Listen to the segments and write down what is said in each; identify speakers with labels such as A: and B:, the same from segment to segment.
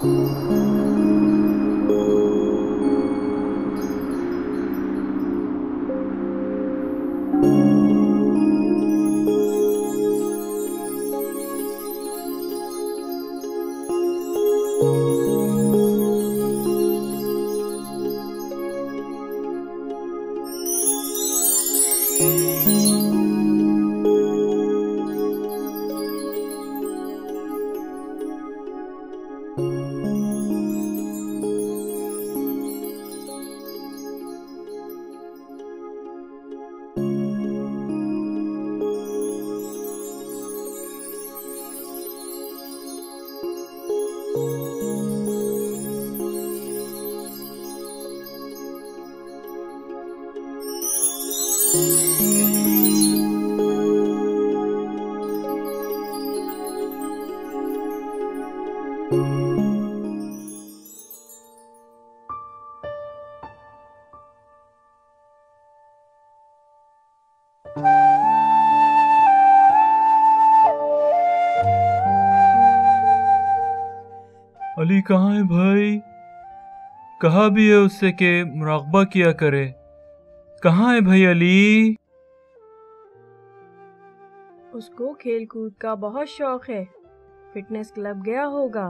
A: अली कहाँ है भाई? कहा भी है उससे कि मुराकबा किया करे। कहाँ है भाई अली?
B: उसको खेल कूद का बहुत शौक है, फिटनेस क्लब गया होगा।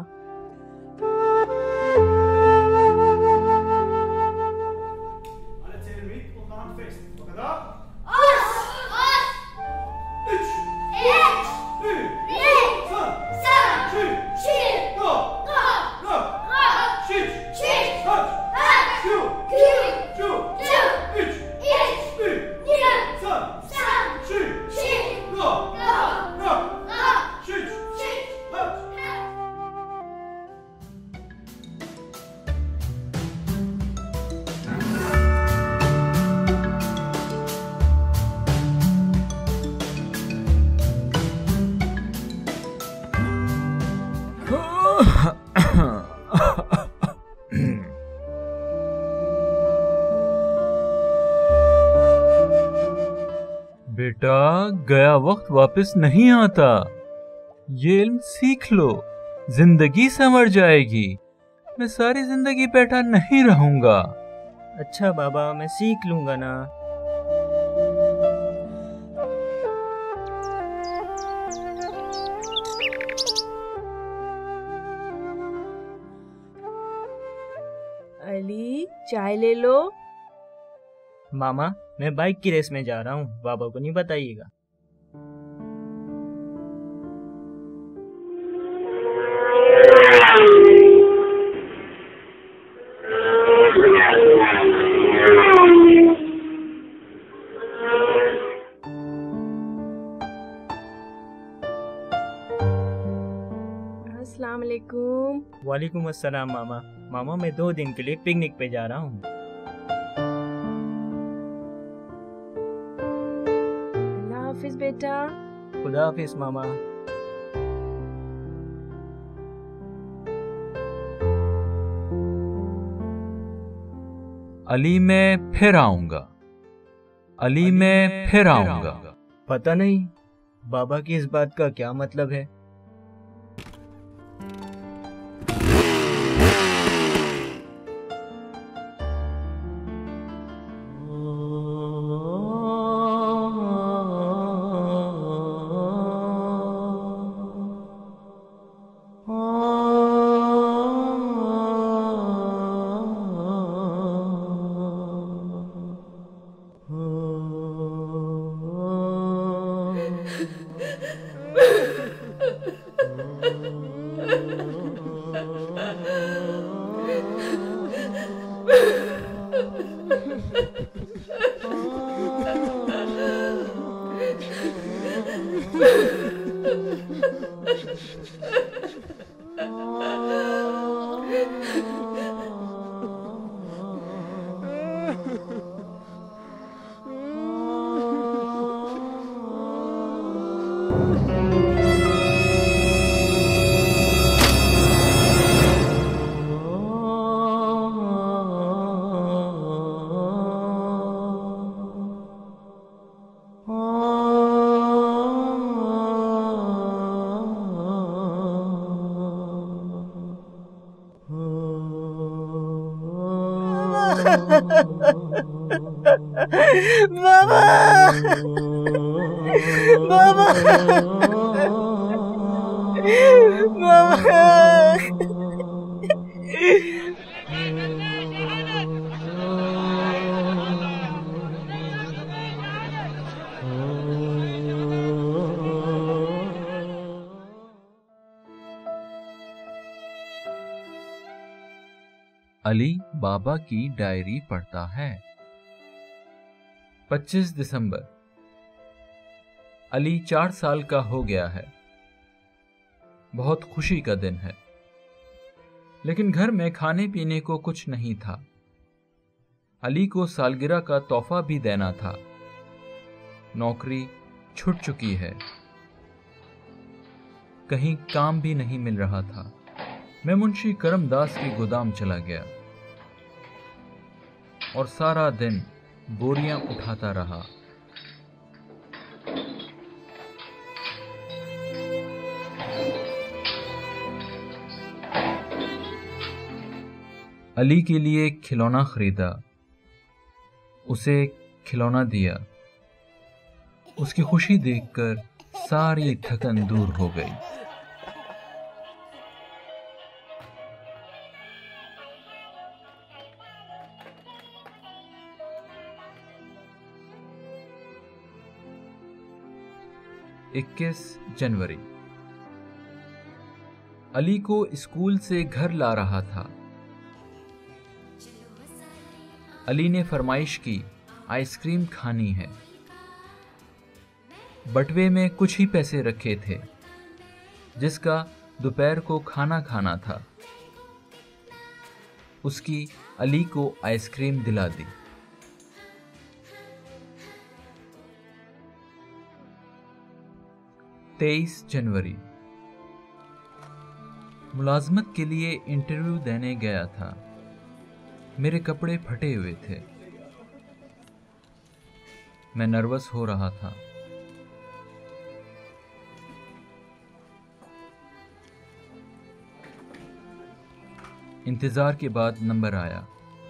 A: बेटा, गया वक्त वापस नहीं आता। ये इल्म सीख लो, जिंदगी संवर जाएगी। मैं सारी जिंदगी बैठा नहीं रहूंगा।
C: अच्छा बाबा, मैं सीख लूंगा ना।
B: अली, चाय ले लो।
C: मामा, मैं बाइक की रेस में जा रहा हूँ, बाबा को नहीं बताइएगा।
B: अस्सलाम वालेकुम।
C: वालेकुम अस्सलाम मामा। मामा, मैं 2 दिन के लिए पिकनिक पे जा रहा हूँ।
B: अल्लाह हाफिज बेटा।
C: खुदा हाफिज मामा।
A: अली मैं फिर आऊंगा। अली मैं फिर आऊंगा।
C: पता नहीं बाबा की इस बात का क्या मतलब है। बाबा बाबा बाबा
A: अली बाबा की डायरी पढ़ता है। 25 दिसंबर। अली 4 साल का हो गया है। बहुत खुशी का दिन है, लेकिन घर में खाने पीने को कुछ नहीं था। अली को सालगिरह का तोहफा भी देना था। नौकरी छूट चुकी है, कहीं काम भी नहीं मिल रहा था। मैं मुंशी करमदास के गोदाम चला गया और सारा दिन बोरियां उठाता रहा। अली के लिए खिलौना खरीदा, उसे खिलौना दिया। उसकी खुशी देखकर सारी थकन दूर हो गई। इक्कीस जनवरी। अली को स्कूल से घर ला रहा था। अली ने फरमाइश की, आइसक्रीम खानी है। बटवे में कुछ ही पैसे रखे थे, जिसका दोपहर को खाना खाना था। उसकी अली को आइसक्रीम दिला दी। 23 जनवरी। मुलाजमत के लिए इंटरव्यू देने गया था। मेरे कपड़े फटे हुए थे। मैं नर्वस हो रहा था। इंतजार के बाद नंबर आया।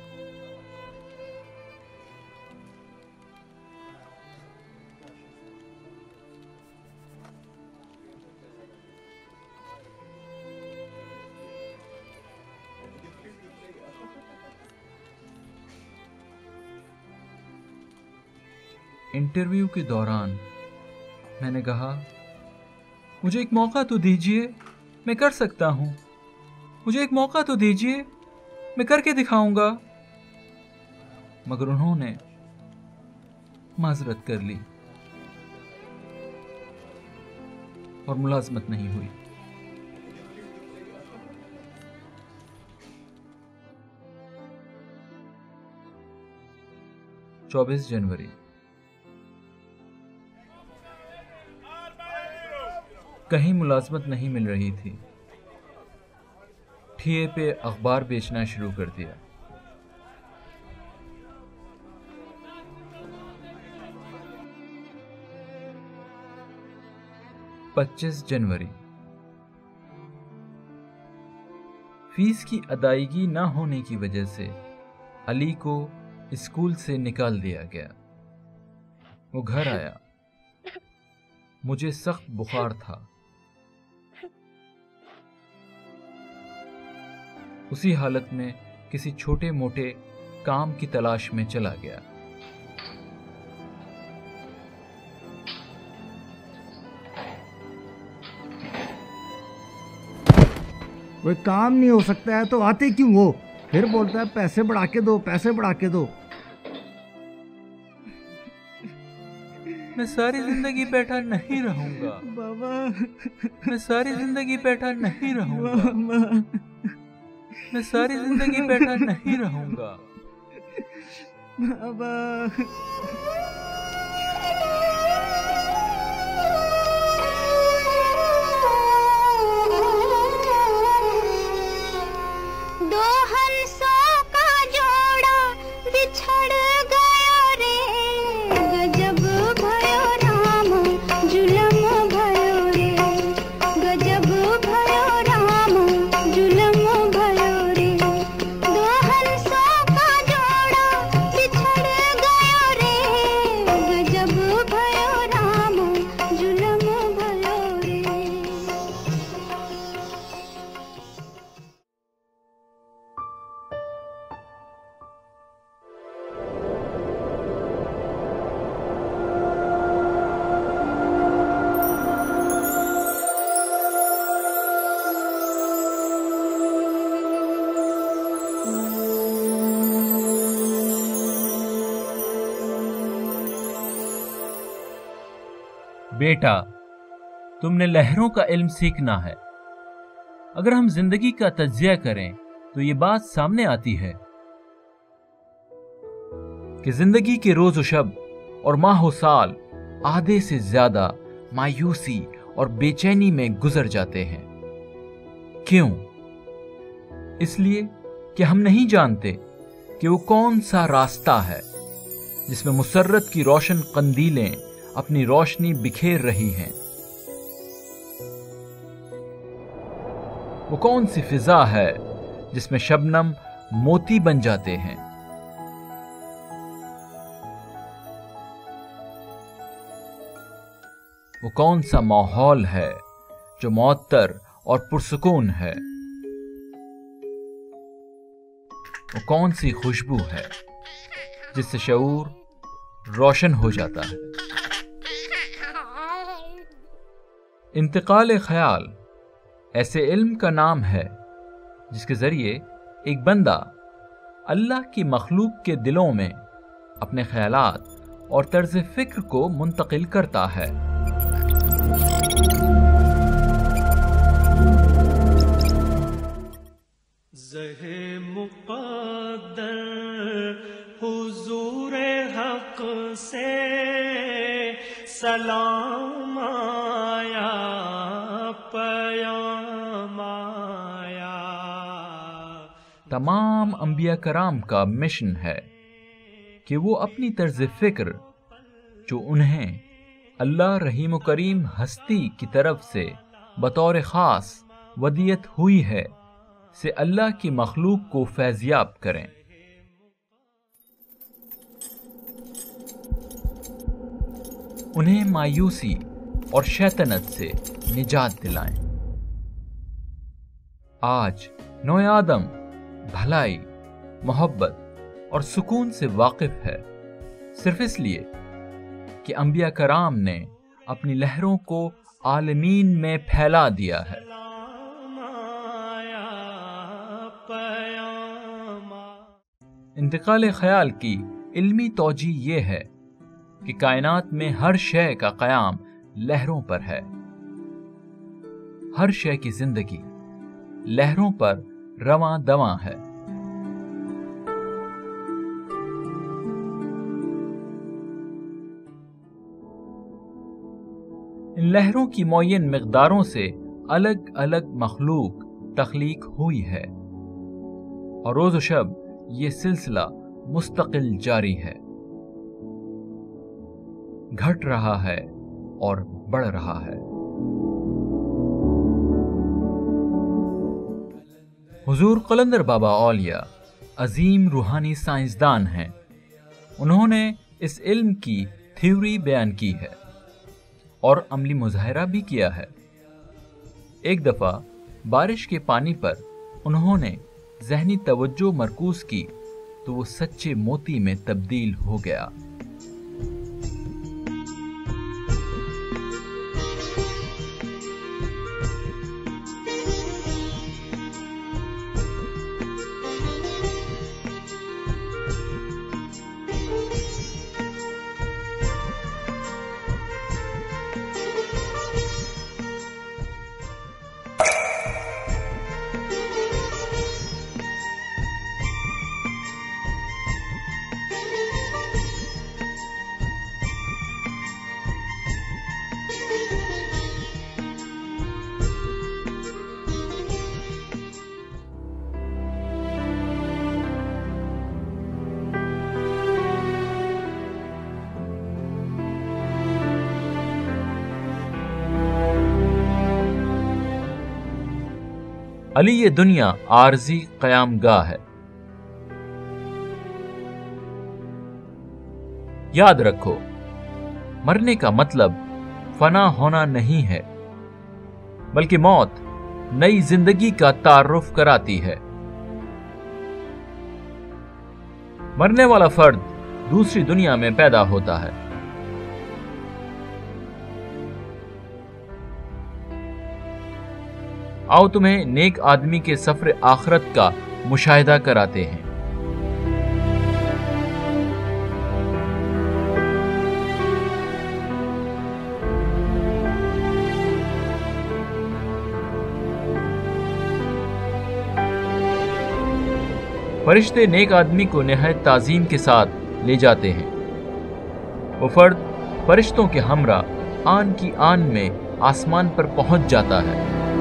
A: इंटरव्यू के दौरान मैंने कहा, मुझे एक मौका तो दीजिए, मैं कर सकता हूं। मुझे एक मौका तो दीजिए, मैं करके दिखाऊंगा। मगर उन्होंने माजरत कर ली और मुलाजमत नहीं हुई। चौबीस जनवरी। कहीं मुलाजमत नहीं मिल रही थी। ठिये पे अखबार बेचना शुरू कर दिया। पच्चीस जनवरी। फीस की अदायगी न होने की वजह से अली को स्कूल से निकाल दिया गया। वो घर आया। मुझे सख्त बुखार था। उसी हालत में किसी छोटे मोटे काम की तलाश में चला गया।
D: कोई काम नहीं हो सकता है तो आते क्यों हो? फिर बोलता है पैसे बढ़ा के दो, पैसे बढ़ा के दो।
A: मैं सारी जिंदगी बैठा नहीं रहूंगा
D: बाबा,
A: मैं सारी जिंदगी बैठा नहीं रहूंगा।
D: बाबा,
A: मैं सारी जिंदगी बैठा नहीं रहूंगा।
D: बाबा।
E: दो हंसों का जोड़ा बिछड़ गया रे, गजब भयो राम जुलम भयो रे, गजब भयो राम जुलम भयो रे। दो हंसों का जोड़ा
A: बेटा, तुमने लहरों का इल्म सीखना है। अगर हम जिंदगी का तज्जिया करें तो ये बात सामने आती है कि जिंदगी के रोज व शब और माह साल आधे से ज्यादा मायूसी और बेचैनी में गुजर जाते हैं। क्यों? इसलिए कि हम नहीं जानते कि वो कौन सा रास्ता है जिसमें मुसर्रत की रोशन कंदीलें अपनी रोशनी बिखेर रही हैं। वो कौन सी फिजा है जिसमें शबनम मोती बन जाते हैं। वो कौन सा माहौल है जो मुअत्तर और पुरसुकून है। वो कौन सी खुशबू है जिससे शऊर रोशन हो जाता है। इंतकाल ख्याल ऐसे इल्म का नाम है जिसके जरिए एक बंदा अल्लाह की मखलूक के दिलों में अपने ख्यालात और तर्ज फिक्र को मुंतकिल करता है।
F: ज़हे मुक़द्दर हुज़ूर हक़ से सलाम आया, पयाम आया।
A: तमाम अंबिया कराम का मिशन है कि वो अपनी तर्ज फिक्र जो उन्हें अल्लाह रहीम करीम हस्ती की तरफ से बतौर खास वदियत हुई है से अल्लाह की मखलूक को फैज़याब करें। उन्हें मायूसी और शैतानत से निजात दिलाएं। आज नौ आदम भलाई, मोहब्बत और सुकून से वाकिफ है सिर्फ इसलिए कि अंबिया कराम ने अपनी लहरों को आलमीन में फैला दिया है। इंतकाल ख्याल की इल्मी तौजी ये है कि कायनात में हर शय का क़याम लहरों पर है। हर शय की जिंदगी लहरों पर रवां दवां है। इन लहरों की मुअय्यन मिक़दारों से अलग अलग मखलूक तख्लीक हुई है और रोज़ शब ये सिलसिला मुस्तकिल जारी है, घट रहा है और बढ़ रहा है। हुजूर कलंदर बाबा औलिया अजीम रूहानी साइंसदान हैं। उन्होंने इस इल्म की थ्योरी बयान की है और अमली मुजाहिरा भी किया है। एक दफा बारिश के पानी पर उन्होंने ज़हनी तवज्जो मरकूज की तो वो सच्चे मोती में तब्दील हो गया। अली ये दुनिया आरजी क़यामगाह है। याद रखो, मरने का मतलब फना होना नहीं है, बल्कि मौत नई जिंदगी का तारुफ कराती है। मरने वाला फर्द दूसरी दुनिया में पैदा होता है। आओ तुम्हें नेक आदमी के सफर आखरत का मुशाहिदा कराते हैं। फरिश्ते नेक आदमी को निहायत ताजीम के साथ ले जाते हैं। वो फर्द फरिश्तों के हमरा आन की आन में आसमान पर पहुंच जाता है।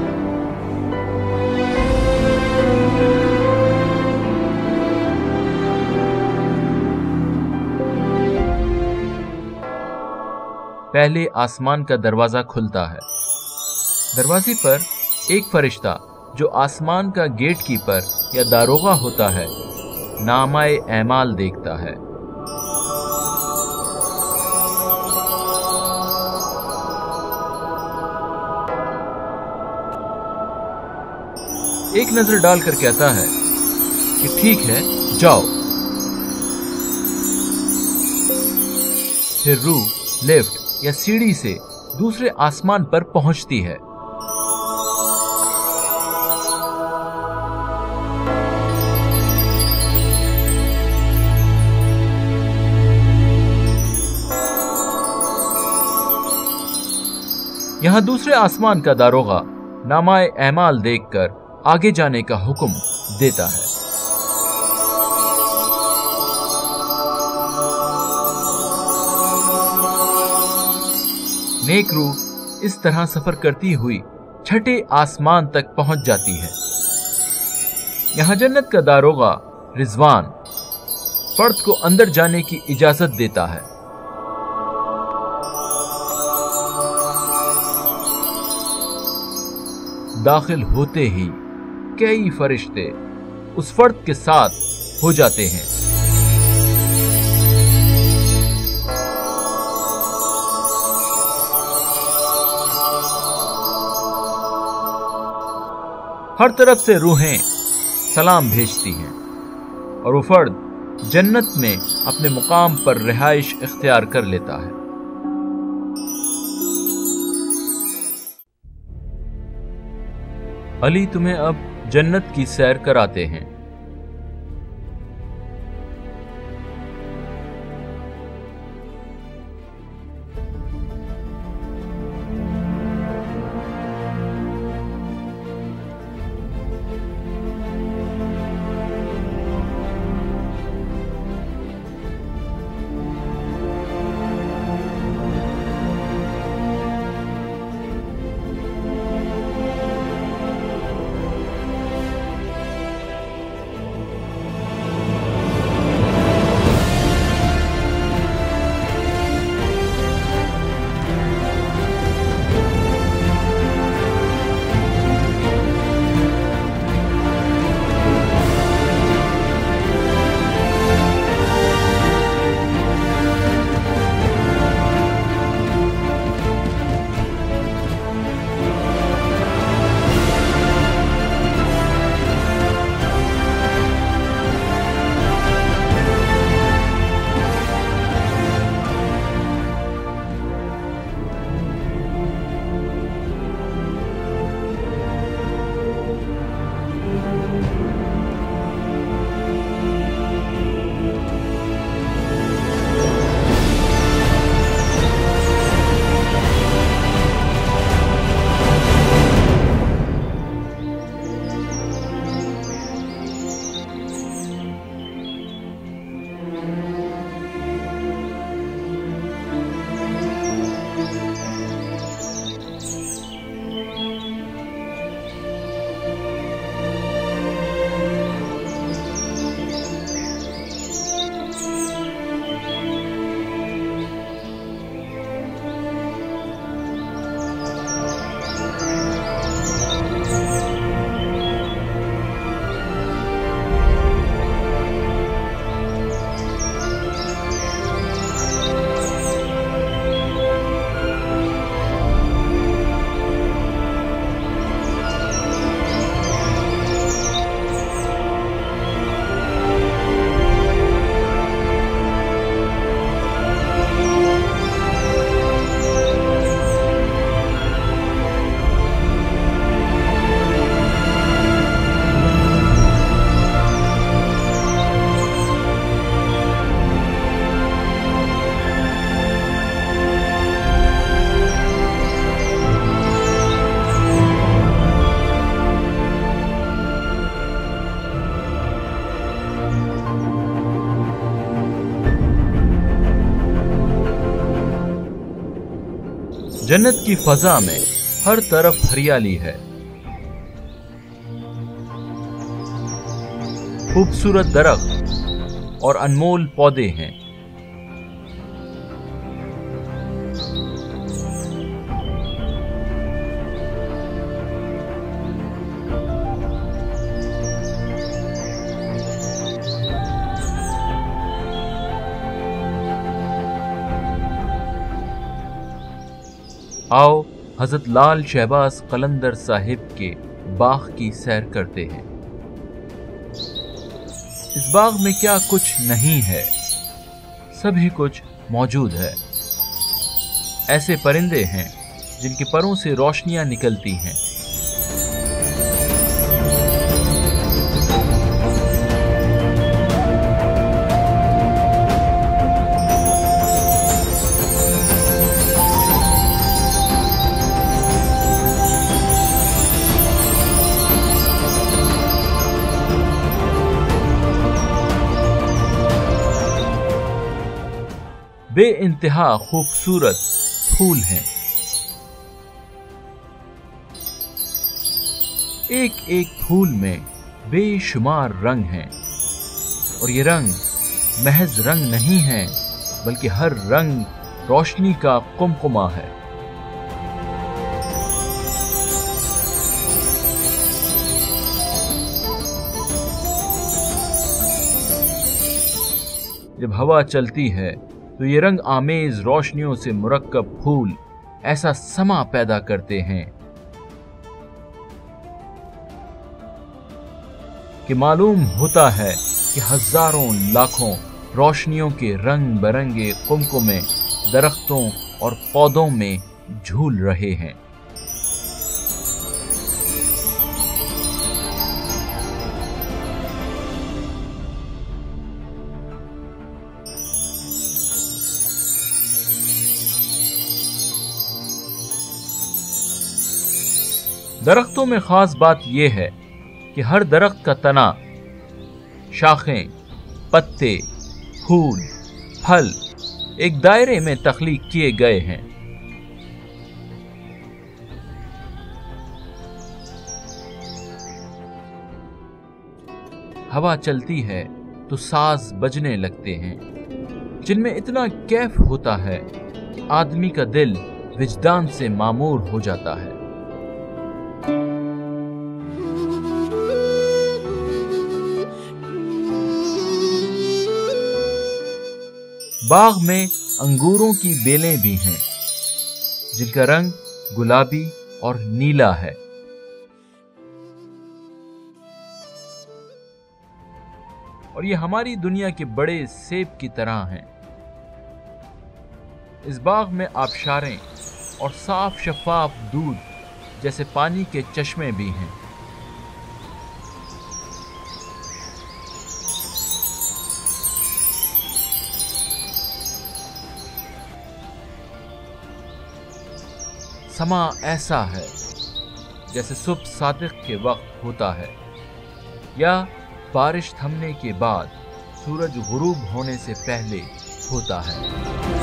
A: पहले आसमान का दरवाजा खुलता है। दरवाजे पर एक फरिश्ता जो आसमान का गेट कीपर या दारोगा होता है, नामाए ऐमाल देखता है। एक नजर डालकर कहता है कि ठीक है, जाओ। फिर रूह लिफ्ट या सीढ़ी से दूसरे आसमान पर पहुंचती है। यहां दूसरे आसमान का दारोगा नामाए ऐमाल देखकर आगे जाने का हुक्म देता है। नेक रूह इस तरह सफर करती हुई छठे आसमान तक पहुंच जाती है। यहां जन्नत का दारोगा रिजवान फर्द को अंदर जाने की इजाजत देता है। दाखिल होते ही कई फरिश्ते उस फर्द के साथ हो जाते हैं। हर तरफ से रूहें सलाम भेजती हैं और वो फर्द जन्नत में अपने मुकाम पर रिहाइश इख्तियार कर लेता है। अली तुम्हें अब जन्नत की सैर कराते हैं। जन्नत की फजा में हर तरफ हरियाली है, खूबसूरत दरख्त और अनमोल पौधे हैं। आओ हजरत लाल शहबाज कलंदर साहिब के बाग की सैर करते हैं। इस बाग में क्या कुछ नहीं है, सभी कुछ मौजूद है। ऐसे परिंदे हैं जिनके परों से रोशनियां निकलती हैं। बेइंतहा खूबसूरत फूल हैं। एक एक फूल में बेशुमार रंग हैं, और ये रंग महज रंग नहीं है, बल्कि हर रंग रोशनी का कुमकुमा है। जब हवा चलती है तो ये रंग आमेज रोशनियों से मुरक्कब फूल ऐसा समा पैदा करते हैं कि मालूम होता है कि हजारों लाखों रोशनियों के रंग बरंगे कुमकुमे दरख्तों और पौधों में झूल रहे हैं। दरख्तों में खास बात यह है कि हर दरख्त का तना, शाखें, पत्ते, फूल, फल एक दायरे में तख्लीक किए गए हैं। हवा चलती है तो साज बजने लगते हैं, जिनमें इतना कैफ होता है आदमी का दिल विजदान से मामूर हो जाता है। बाग में अंगूरों की बेलें भी हैं, जिनका रंग गुलाबी और नीला है। और ये हमारी दुनिया के बड़े सेब की तरह हैं। इस बाग में आबशारें और साफ शफाफ दूध जैसे पानी के चश्मे भी हैं। समा ऐसा है जैसे सुबह सादिक के वक्त होता है, या बारिश थमने के बाद सूरज गुरूब होने से पहले होता है।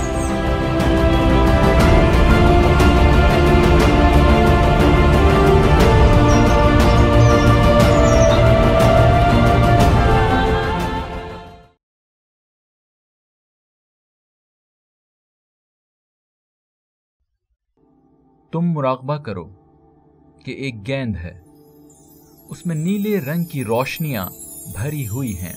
A: तुम मुराकबा करो कि एक गेंद है, उसमें नीले रंग की रोशनियां भरी हुई हैं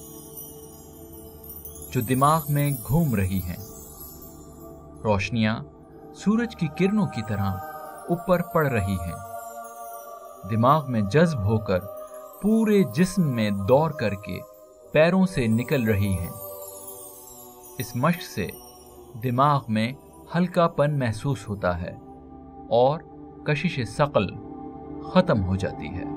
A: जो दिमाग में घूम रही हैं। रोशनियां सूरज की किरणों की तरह ऊपर पड़ रही हैं, दिमाग में जज्ब होकर पूरे जिस्म में दौड़ करके पैरों से निकल रही हैं। इस मश्क से दिमाग में हल्कापन महसूस होता है और कशिश सकल खत्म हो जाती है।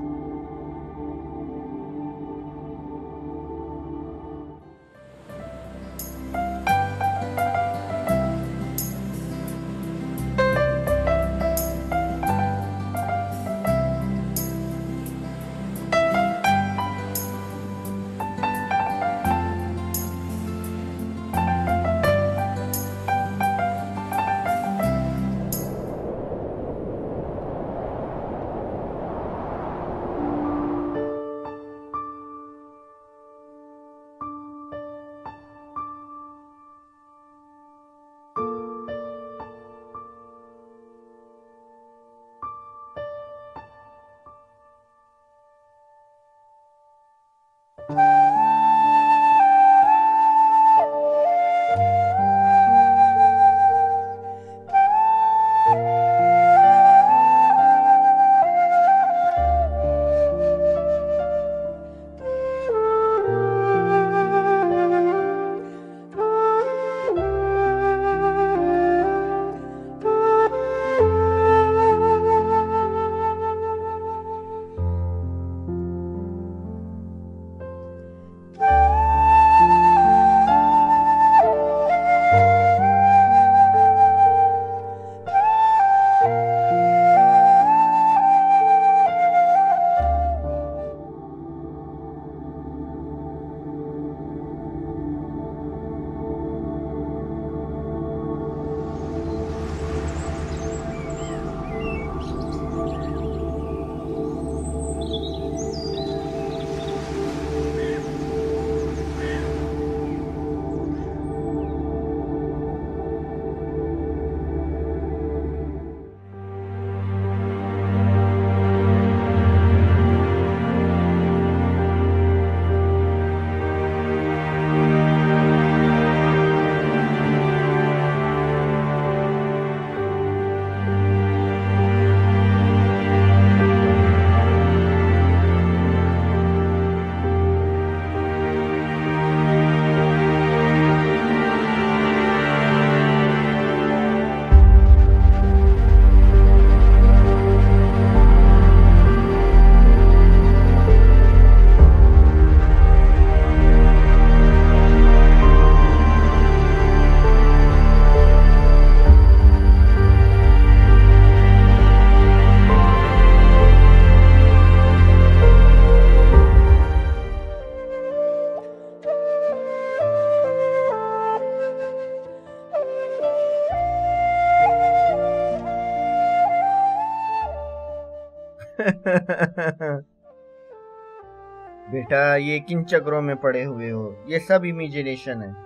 G: बेटा ये किन चक्रों में पड़े हुए हो, ये सब इमेजिनेशन है।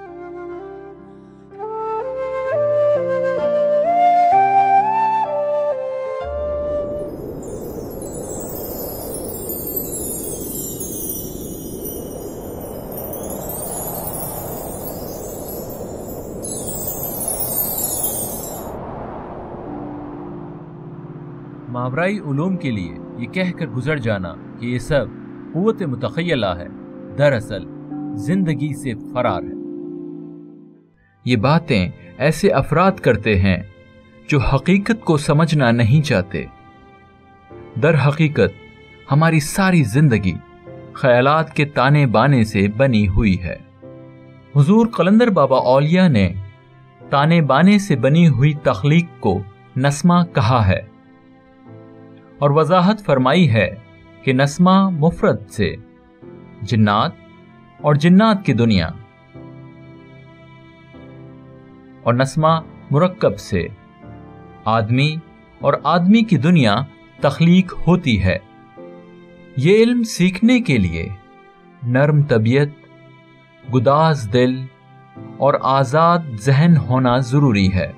A: मावराई उलूम के लिए ये कहकर गुजर जाना कि ये सब कुव्वत मुतखय्यला है, दरअसल जिंदगी से फरार है। ये बातें ऐसे अफराद करते हैं जो हकीकत को समझना नहीं चाहते। दर हकीकत हमारी सारी जिंदगी ख्यालात के ताने बाने से बनी हुई है। हुजूर कलंदर बाबा औलिया ने ताने बाने से बनी हुई तख्लीक को नस्मा कहा है और वजाहत फरमाई है कि नस्मा मुफरद से जिन्नात और जिन्नात की दुनिया और नस्मा मुरक्कब से आदमी और आदमी की दुनिया तख्लीक होती है। ये इल्म सीखने के लिए नर्म तबीयत, गुदाज दिल और आजाद जहन होना जरूरी है।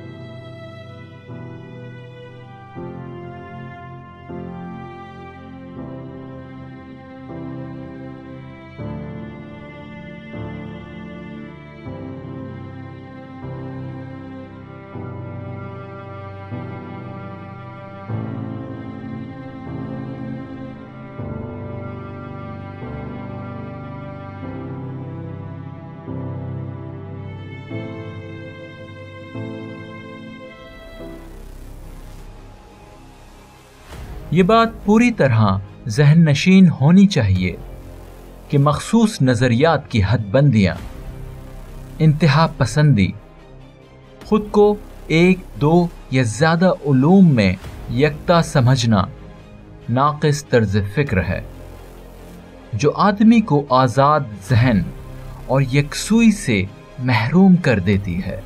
A: ये बात पूरी तरह जहन नशीन होनी चाहिए कि मखसूस नजरियात की हदबंदियां, इंतहा पसंदी, खुद को एक, दो या ज्यादा उलूम में यकता समझना नाक़िस तर्ज फिक्र है जो आदमी को आजाद जहन और यकसुई से महरूम कर देती है।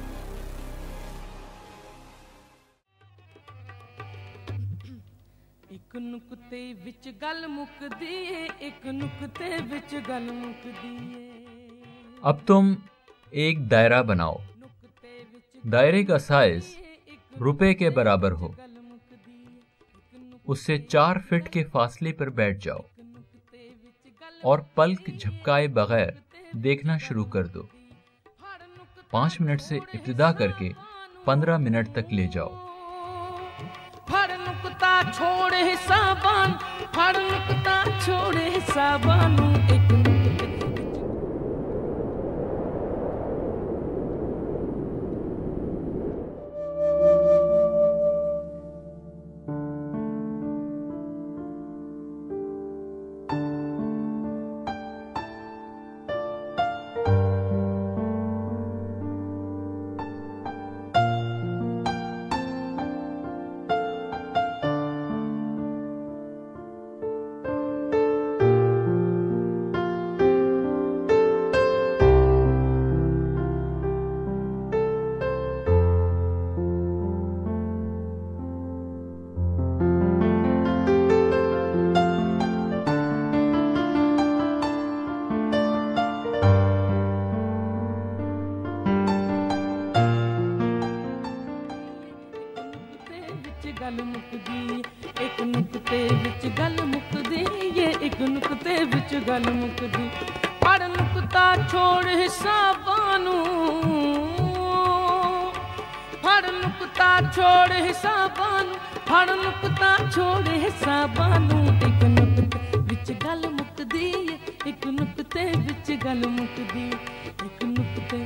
A: अब तुम एक दायरा बनाओ। दायरे का साइज रुपए के बराबर हो। उससे 4 फीट के फासले पर बैठ जाओ और पलक झपकाए बगैर देखना शुरू कर दो। 5 मिनट से इब्तिदा करके 15 मिनट तक ले जाओ।
H: छोड़े साबान, फड़ नुकता छोड़े साबानू एक गल मुकदी फड़ नुकता छोड़ हिसाबानू, फड़ नुकता छोड़ हिसाबानू, फड़ नुकता छोड़ हिसाबानू एक नुकते विच गल मुकदी, एक नुकते विच गल मुकदी, एक नुकते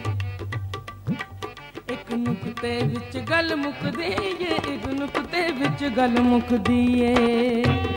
H: विच गल मुकदी, एक नुकते विच गल मुकदी है।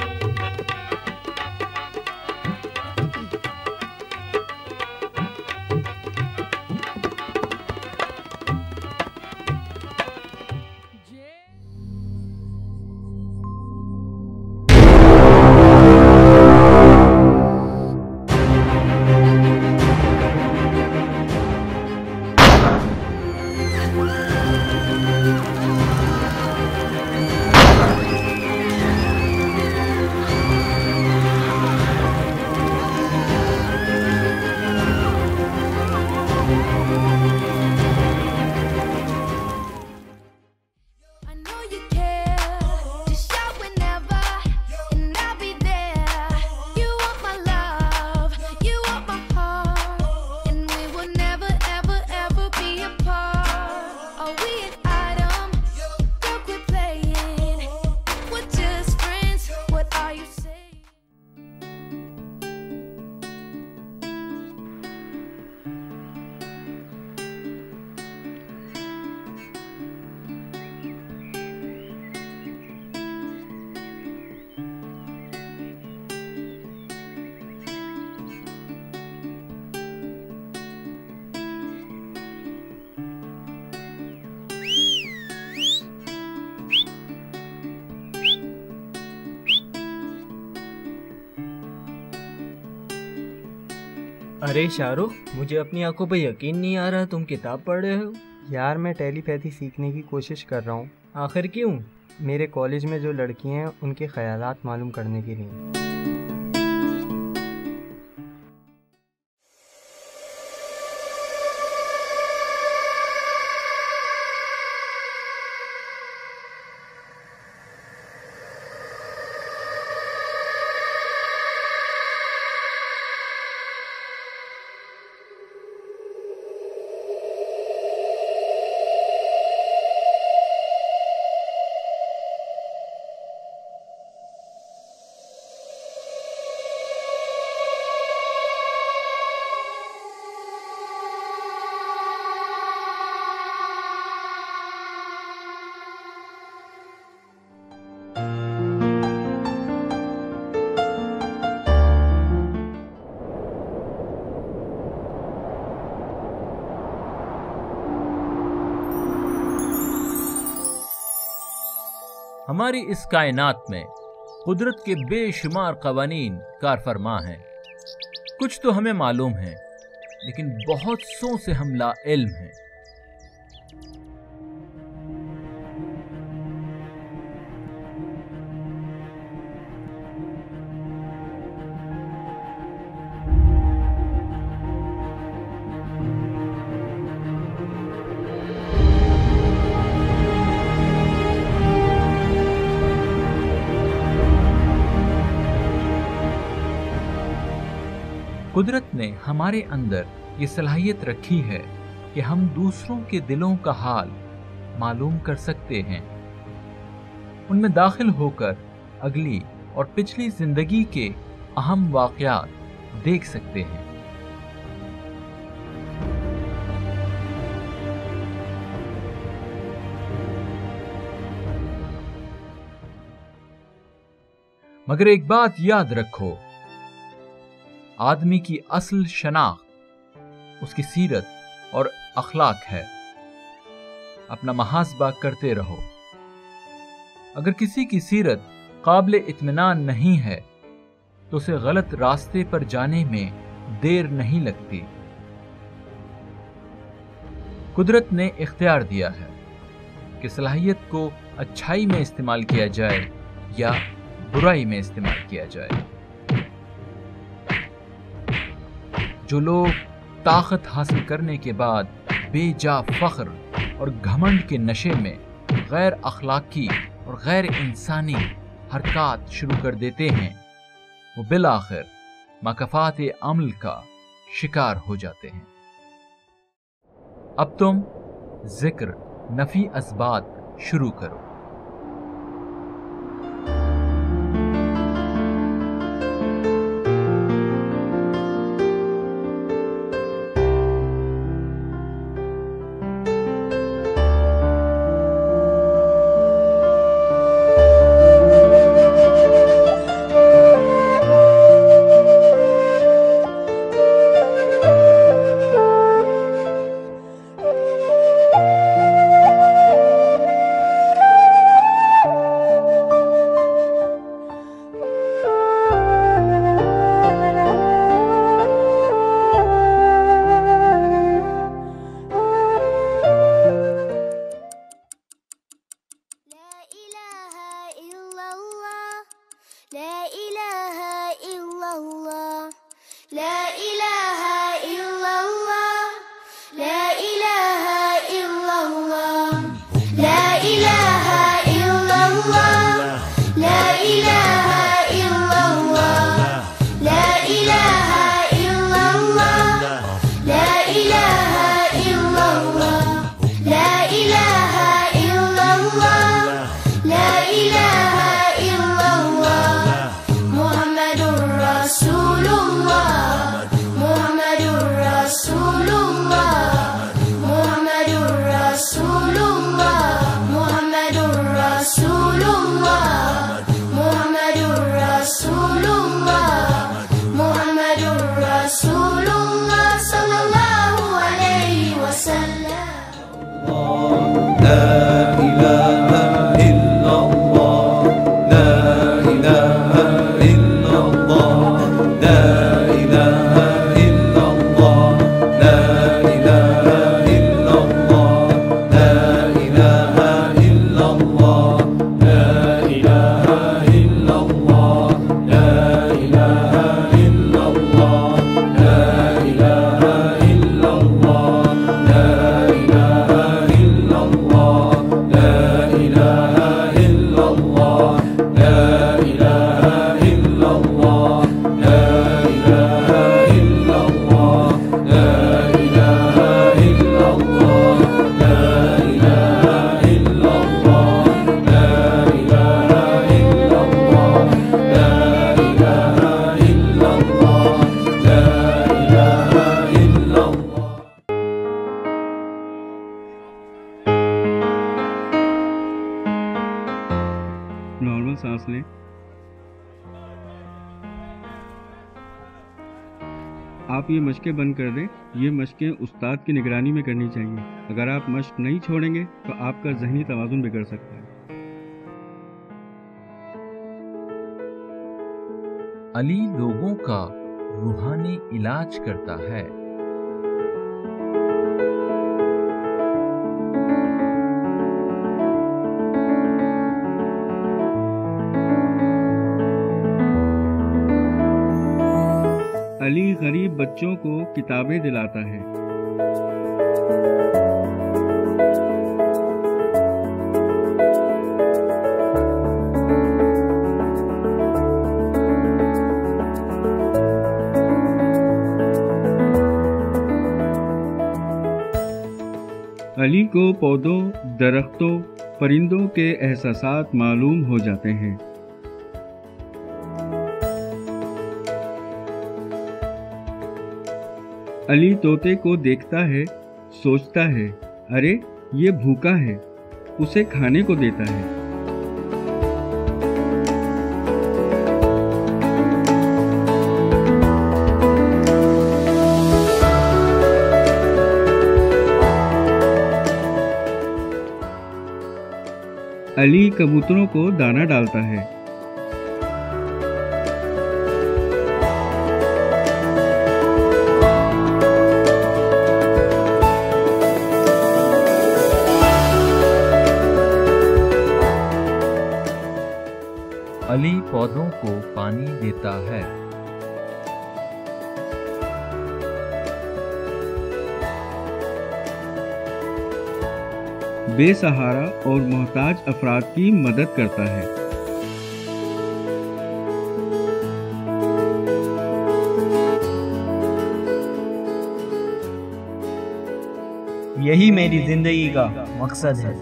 C: अरे शाहरुख, मुझे अपनी आंखों पर यकीन नहीं आ रहा, तुम किताब पढ़ रहे हो?
I: यार मैं टेलीपैथी सीखने की कोशिश कर रहा हूँ।
C: आखिर क्यों?
I: मेरे कॉलेज में जो लड़कियाँ हैं उनके ख्यालात मालूम करने के लिए।
A: हमारी इस कायनात में कुदरत के बेशुमार कवानीन कारफरमा हैं। कुछ तो हमें मालूम है, लेकिन बहुत सौ से हम ला इल्म हैं। कुदरत ने हमारे अंदर ये सलाहियत रखी है कि हम दूसरों के दिलों का हाल मालूम कर सकते हैं, उनमें दाखिल होकर अगली और पिछली जिंदगी के अहम वाक़यात देख सकते हैं। मगर एक बात याद रखो, आदमी की असल शनाख्त उसकी सीरत और अखलाक है। अपना मुहासबा करते रहो। अगर किसी की सीरत काबिल इत्मीनान नहीं है तो उसे गलत रास्ते पर जाने में देर नहीं लगती। कुदरत ने इख्तियार दिया है कि सलाहियत को अच्छाई में इस्तेमाल किया जाए या बुराई में इस्तेमाल किया जाए। जो लोग ताकत हासिल करने के बाद बेजा फख्र और घमंड के नशे में गैर अखलाकी और गैर इंसानी हरकत शुरू कर देते हैं, वो बिलाखिर मकफात अमल का शिकार हो जाते हैं। अब तुम जिक्र नफी असबात शुरू करो।
J: لا आप ये मशकें बंद कर दें। ये मशकें उस्ताद की निगरानी में करनी चाहिए। अगर आप मश्क नहीं छोड़ेंगे तो आपका जहनी तवाज़ुन बिगड़ सकता है।
A: अली लोगों का रूहानी इलाज करता है।
J: अली गरीब बच्चों को किताबें दिलाता है। अली को पौधों, दरख्तों, परिंदों के एहसासात मालूम हो जाते हैं। अली तोते को देखता है, सोचता है, अरे ये भूखा है, उसे खाने को देता है। अली कबूतरों को दाना डालता है।
A: अली पौधों को पानी देता है।
J: बेसहारा और मोहताज अफराद की मदद करता है।
C: यही मेरी जिंदगी का मकसद है।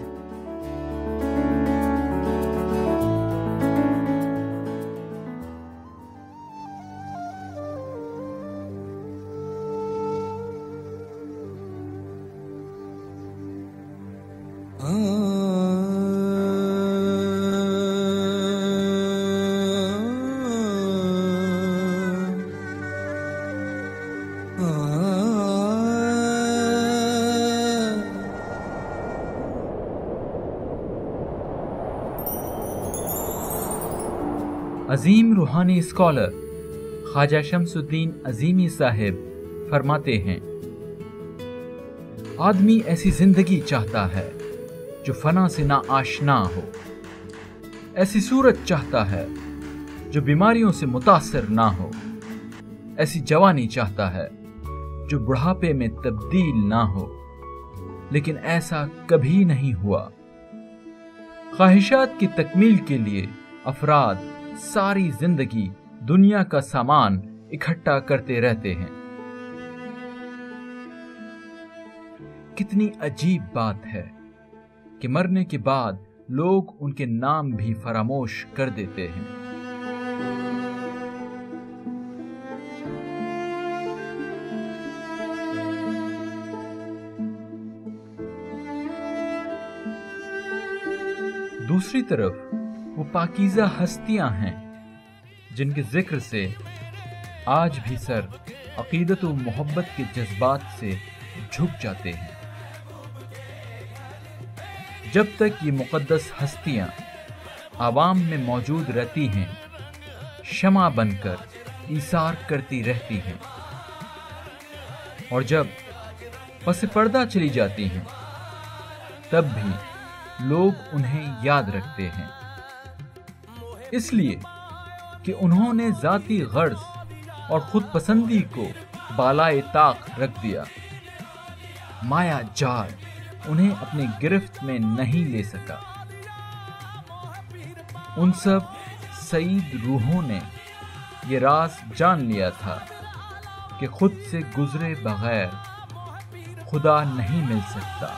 A: अजीम रूहानी स्कॉलर ख्वाजा शमसुद्दीन अजीमी साहिब फरमाते हैं, आदमी ऐसी जिंदगी चाहता है जो फना से ना आशना हो, ऐसी सूरत चाहता है जो बीमारियों से मुतासर ना हो, ऐसी जवानी चाहता है जो बुढ़ापे में तब्दील ना हो, लेकिन ऐसा कभी नहीं हुआ। ख्वाहिशात की तकमील के लिए अफराद सारी जिंदगी दुनिया का सामान इकट्ठा करते रहते हैं। कितनी अजीब बात है कि मरने के बाद लोग उनके नाम भी फरामोश कर देते हैं। दूसरी तरफ वो पाकीज़ा हस्तियां हैं जिनके जिक्र से आज भी सर अकीदत व मोहब्बत के जज्बात से झुक जाते हैं। जब तक ये मुक़द्दस हस्तियां आवाम में मौजूद रहती हैं, शमा बनकर ईसार करती रहती हैं, और जब पस पर्दा चली जाती हैं, तब भी लोग उन्हें याद रखते हैं, इसलिए कि उन्होंने जाती गर्ज और खुद पसंदी को बालाए ताक रख दिया। माया जाल उन्हें अपनी गिरफ्त में नहीं ले सका। उन सब सईद रूहों ने ये राज जान लिया था कि खुद से गुजरे बगैर खुदा नहीं मिल सकता।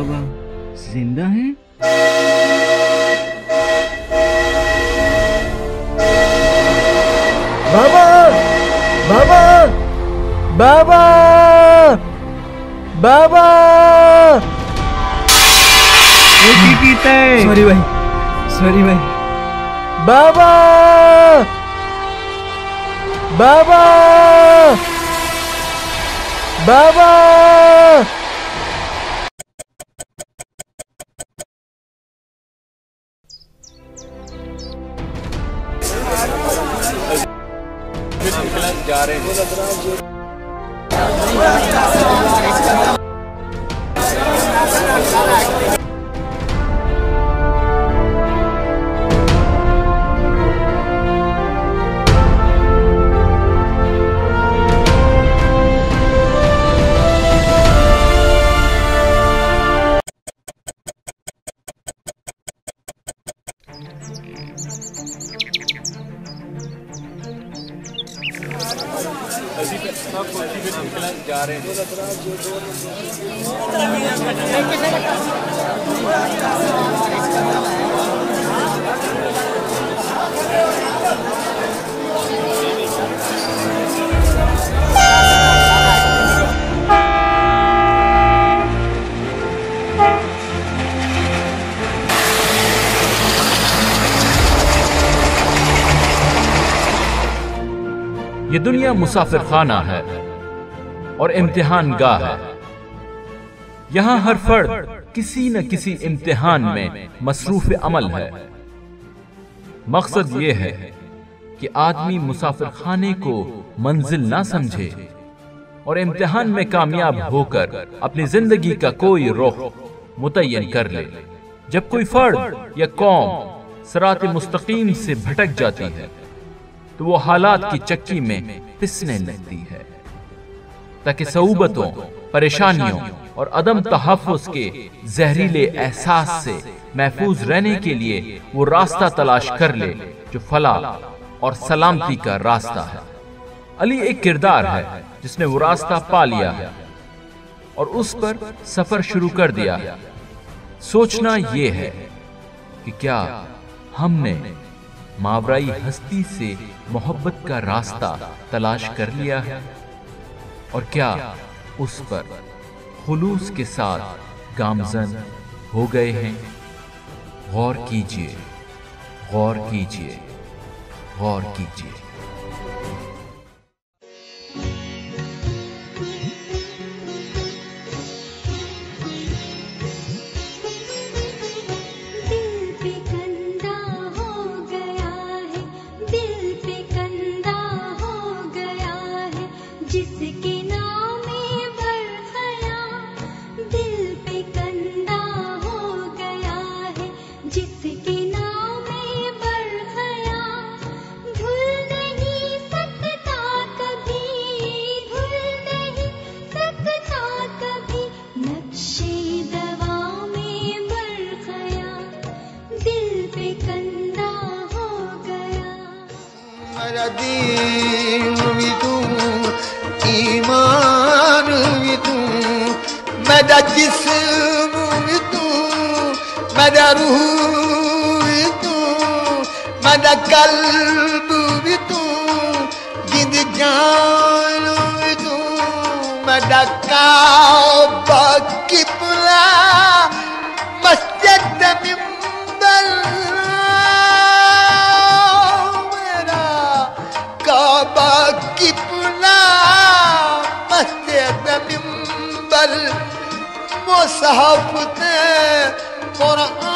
J: बाबा जिंदा हैं?
C: बाबा बाबा बाबा बाबा सॉरी भाई, सॉरी भाई। बाबा बाबा बाबा
A: जा रहे हैं। जा रहे हैं। ये दुनिया मुसाफिर खाना है और इम्तिहान गाह है। यहां हर फर्द किसी न किसी इम्तिहान में मसरूफ अमल है। मकसद ये है कि आदमी मुसाफिर खाने को मंजिल ना समझे और इम्तिहान में कामयाब होकर अपनी जिंदगी का कोई रुख मुतय्यन कर ले। जब कोई फर्द या कौम सिरात मुस्तकीम से भटक जाती है तो वो हालात की चक्की में पिसने लगती है, ताकि सऊबतों, परेशानियों और अदम तहफ़्फ़ुज़ के जहरीले एहसास से महफूज रहने के लिए वो रास्ता तलाश कर ले जो फलाह और सलामती का रास्ता है। अली एक किरदार है जिसने वो रास्ता पा लिया है और उस पर सफर शुरू कर दिया है। सोचना ये है कि क्या हमने मावराई हस्ती से मोहब्बत का रास्ता तलाश कर लिया है और क्या उस पर खुलूस के साथ गामजन हो गए हैं। गौर कीजिए, गौर कीजिए, गौर कीजिए।
K: दीन भी तू, ईमान भी तू, मेरा जिस्म भी तू, मेरा रूह भी तू, मेरा कल्ब भी तू, जिंद जान भी तू, मेरा काबा किबला मस्जिद मिंबर, काबा किबला मस्जिद मिंबर, मुसहफ ते कुरान